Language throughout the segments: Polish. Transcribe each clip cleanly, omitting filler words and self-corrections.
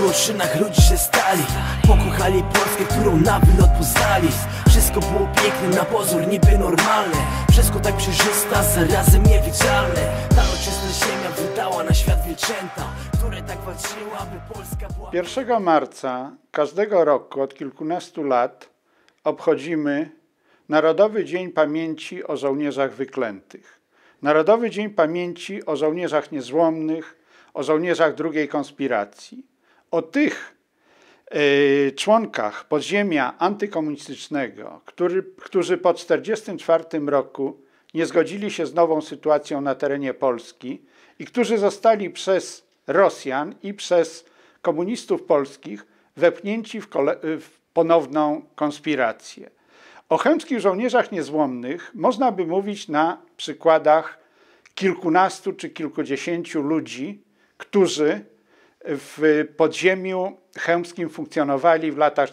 w oczynach ludzi, że stali, pokochali Polskę, którą na wylot poznali. Wszystko było piękne, na pozór niby normalne, wszystko tak przejrzysta, zarazem niewidzialne. Ta ojczyzna ziemia wydała na świat wielczęta, które tak walczyły, aby Polska była... 1 marca każdego roku od kilkunastu lat obchodzimy Narodowy Dzień Pamięci o Żołnierzach Wyklętych. Narodowy Dzień Pamięci o żołnierzach niezłomnych, o żołnierzach drugiej konspiracji. O tych członkach podziemia antykomunistycznego, którzy po 1944 roku nie zgodzili się z nową sytuacją na terenie Polski i którzy zostali przez Rosjan i przez komunistów polskich wepchnięci w ponowną konspirację. O chełmskich żołnierzach niezłomnych można by mówić na przykładach kilkunastu czy kilkudziesięciu ludzi, którzy w podziemiu chełmskim funkcjonowali w latach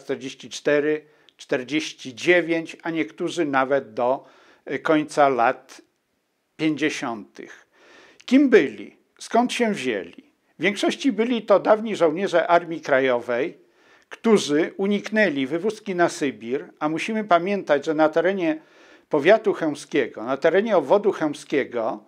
44-49, a niektórzy nawet do końca lat 50. Kim byli? Skąd się wzięli? W większości byli to dawni żołnierze Armii Krajowej, którzy uniknęli wywózki na Sybir, a musimy pamiętać, że na terenie powiatu chełmskiego, na terenie obwodu chełmskiego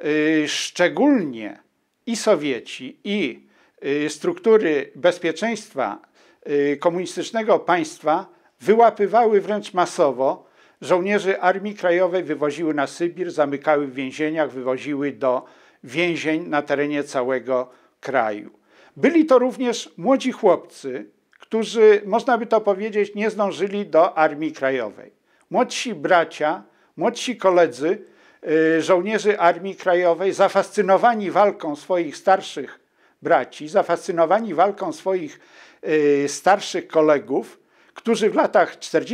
szczególnie i Sowieci, i struktury bezpieczeństwa komunistycznego państwa wyłapywały wręcz masowo żołnierzy Armii Krajowej, wywoziły na Sybir, zamykały w więzieniach, wywoziły do więzień na terenie całego kraju. Byli to również młodzi chłopcy, którzy, można by to powiedzieć, nie zdążyli do Armii Krajowej. Młodsi bracia, młodsi koledzy żołnierzy Armii Krajowej, zafascynowani walką swoich starszych braci, zafascynowani walką swoich starszych kolegów, którzy w latach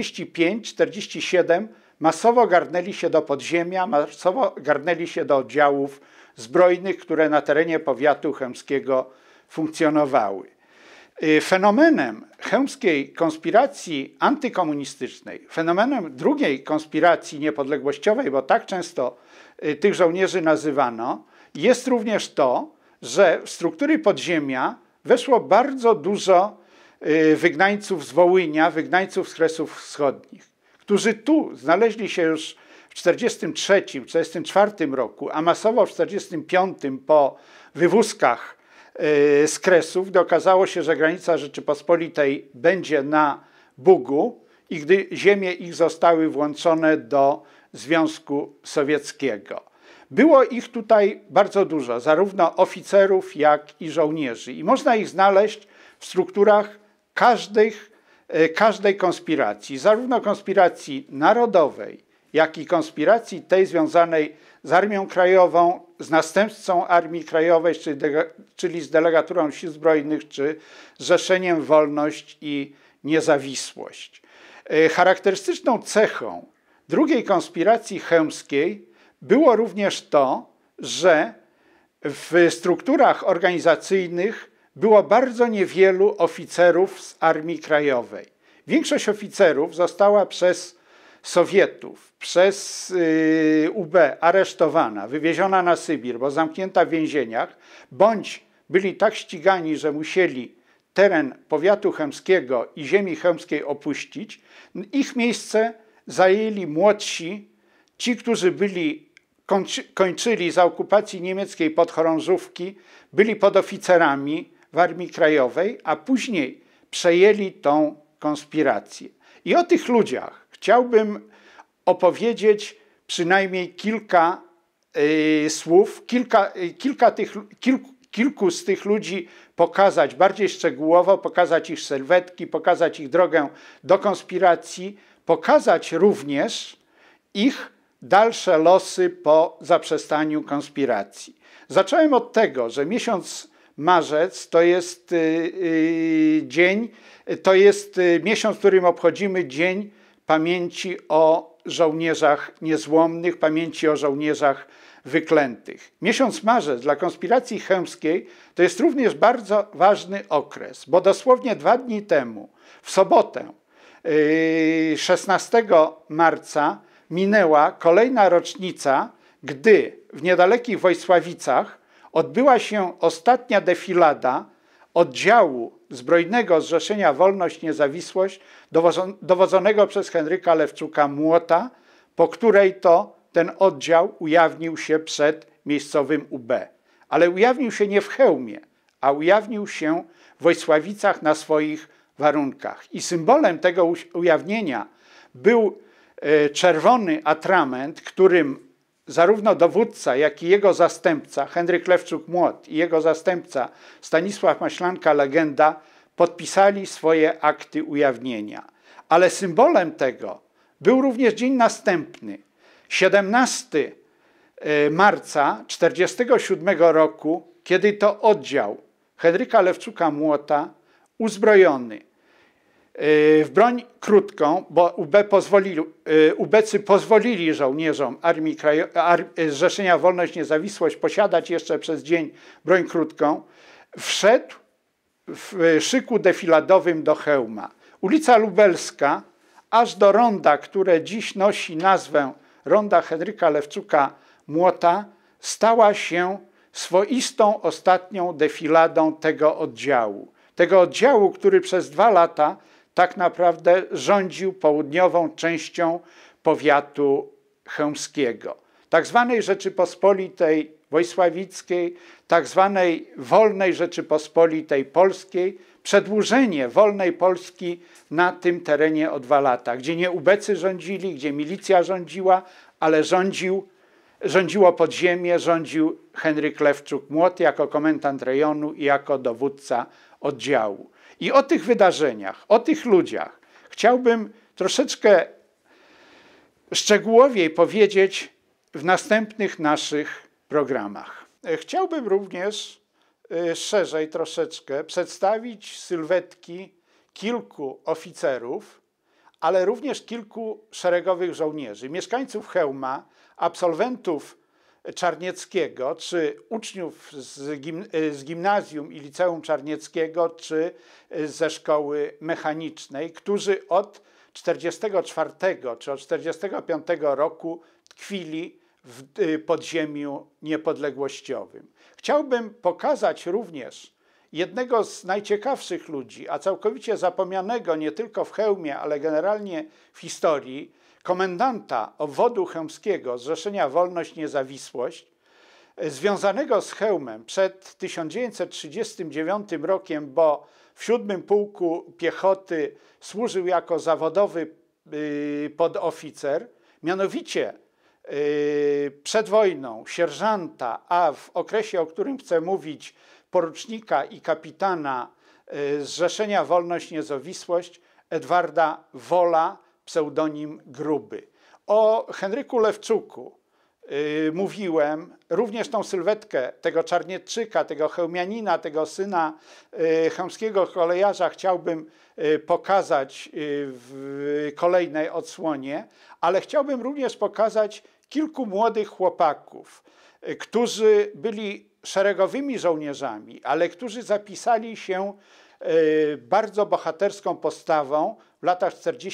45-47 masowo garnęli się do podziemia, masowo garnęli się do oddziałów zbrojnych, które na terenie powiatu chełmskiego funkcjonowały. Fenomenem chełmskiej konspiracji antykomunistycznej, fenomenem drugiej konspiracji niepodległościowej, bo tak często tych żołnierzy nazywano, jest również to, że w struktury podziemia weszło bardzo dużo wygnańców z Wołynia, wygnańców z Kresów Wschodnich, którzy tu znaleźli się już w 1943-1944 roku, a masowo w 1945 po wywózkach z Kresów, gdy okazało się, że granica Rzeczypospolitej będzie na Bugu i gdy ziemie ich zostały włączone do Związku Sowieckiego. Było ich tutaj bardzo dużo, zarówno oficerów, jak i żołnierzy. I można ich znaleźć w strukturach każdej konspiracji, zarówno konspiracji narodowej, jak i konspiracji tej związanej z Armią Krajową, z następcą Armii Krajowej, czyli z Delegaturą Sił Zbrojnych, czy Zrzeszeniem Wolność i Niezawisłość. Charakterystyczną cechą drugiej konspiracji chełmskiej było również to, że w strukturach organizacyjnych było bardzo niewielu oficerów z Armii Krajowej. Większość oficerów została przez Sowietów, przez UB aresztowana, wywieziona na Sybir, bo zamknięta w więzieniach, bądź byli tak ścigani, że musieli teren powiatu chełmskiego i ziemi chełmskiej opuścić. Ich miejsce zajęli młodsi, ci, którzy kończyli za okupacji niemieckiej podchorążówki, byli podoficerami w Armii Krajowej, a później przejęli tą konspirację. I o tych ludziach chciałbym opowiedzieć przynajmniej kilka słów, kilku z tych ludzi pokazać bardziej szczegółowo, pokazać ich sylwetki, pokazać ich drogę do konspiracji, pokazać również ich dalsze losy po zaprzestaniu konspiracji. Zacząłem od tego, że miesiąc marzec to jest miesiąc, w którym obchodzimy Dzień Pamięci o Żołnierzach Niezłomnych, pamięci o żołnierzach wyklętych. Miesiąc marzec dla konspiracji chełmskiej to jest również bardzo ważny okres, bo dosłownie 2 dni temu, w sobotę 16 marca, minęła kolejna rocznica, gdy w niedalekich Wojsławicach odbyła się ostatnia defilada oddziału zbrojnego Zrzeszenia Wolność Niezawisłość dowodzonego przez Henryka Lewczuka-Młota, po której to ten oddział ujawnił się przed miejscowym UB. Ale ujawnił się nie w Chełmie, a ujawnił się w Wojsławicach na swoich warunkach. I symbolem tego ujawnienia był czerwony atrament, którym zarówno dowódca, jak i jego zastępca, Henryk Lewczuk-Młot i jego zastępca Stanisław Maślanka-Legenda podpisali swoje akty ujawnienia. Ale symbolem tego był również dzień następny, 17 marca 1947 roku, kiedy to oddział Henryka Lewczuka-Młota uzbrojony w broń krótką, bo ubecy pozwolili żołnierzom Zrzeszenia Wolność Niezawisłość posiadać jeszcze przez dzień broń krótką, wszedł w szyku defiladowym do Chełma. Ulica Lubelska, aż do ronda, które dziś nosi nazwę ronda Henryka Lewczuka-Młota, stała się swoistą ostatnią defiladą tego oddziału. Tego oddziału, który przez 2 lata tak naprawdę rządził południową częścią powiatu chełmskiego. Tak zwanej Rzeczypospolitej Wojsławickiej, tak zwanej Wolnej Rzeczypospolitej Polskiej, przedłużenie wolnej Polski na tym terenie o 2 lata, gdzie nie ubecy rządzili, gdzie milicja rządziła, ale rządziło podziemie, rządził Henryk Lewczuk-Młot jako komendant rejonu i jako dowódca oddziału. I o tych wydarzeniach, o tych ludziach chciałbym troszeczkę szczegółowiej powiedzieć w następnych naszych programach. Chciałbym również szerzej troszeczkę przedstawić sylwetki kilku oficerów, ale również kilku szeregowych żołnierzy, mieszkańców Chełma, absolwentów Czarnieckiego, czy uczniów z gimnazjum i liceum Czarnieckiego, czy ze szkoły mechanicznej, którzy od 1944 czy od 1945 roku tkwili w podziemiu niepodległościowym. Chciałbym pokazać również jednego z najciekawszych ludzi, a całkowicie zapomnianego nie tylko w Chełmie, ale generalnie w historii, komendanta obwodu chełmskiego Zrzeszenia Wolność Niezawisłość, związanego z Chełmem przed 1939 rokiem, bo w 7. Pułku Piechoty służył jako zawodowy podoficer, mianowicie przed wojną sierżanta, a w okresie, o którym chcę mówić, porucznika i kapitana Zrzeszenia Wolność Niezawisłość Edwarda Wola, pseudonim Gruby. O Henryku Lewczuku mówiłem, również tą sylwetkę tego Czarniecczyka, tego chełmianina, tego syna chełmskiego kolejarza chciałbym pokazać w kolejnej odsłonie, ale chciałbym również pokazać kilku młodych chłopaków, którzy byli szeregowymi żołnierzami, ale którzy zapisali się bardzo bohaterską postawą w latach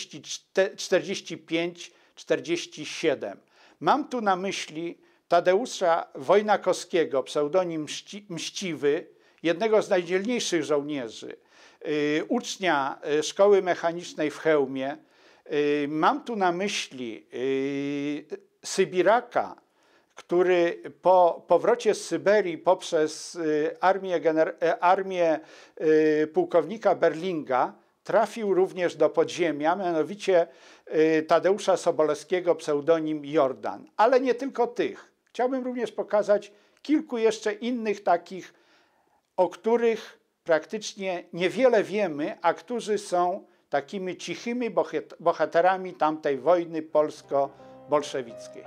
45-47. Mam tu na myśli Tadeusza Wojnakowskiego, pseudonim Mściwy, jednego z najdzielniejszych żołnierzy, ucznia szkoły mechanicznej w Chełmie. Mam tu na myśli Sybiraka, który po powrocie z Syberii poprzez armię pułkownika Berlinga trafił również do podziemia, mianowicie Tadeusza Sobolewskiego, pseudonim Jordan. Ale nie tylko tych. Chciałbym również pokazać kilku jeszcze innych takich, o których praktycznie niewiele wiemy, a którzy są takimi cichymi bohaterami tamtej wojny polsko-bolszewickiej.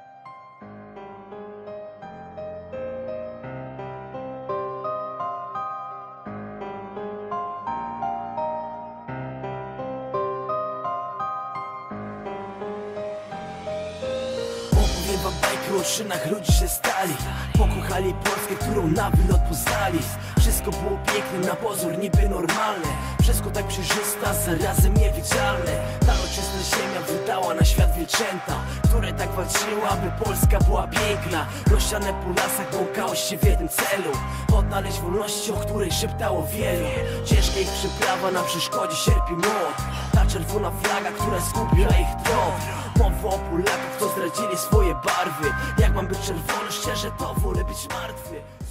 Opowiem bajkę o szynach ludzi, że stali, pokochali Polskę, którą na wylot poznali. Wszystko było piękne, na pozór niby normalne, wszystko tak przejrzysta, zarazem niewidzialne. Ta ojczyzna ziemia wydała na świat wielczęta, które tak walczyły, aby Polska była piękna. Rozsiane po lasach błąkało się w jednym celu: odnaleźć wolności, o której szeptało wielu. Ciężka ich przyprawa, na przeszkodzie sierp i młot. Ta czerwona flaga, która zgubiła ich tron. Mowa o Polakach, co zdradzili swoje barwy. Jak mam być czerwony, szczerze to wolę być martwy.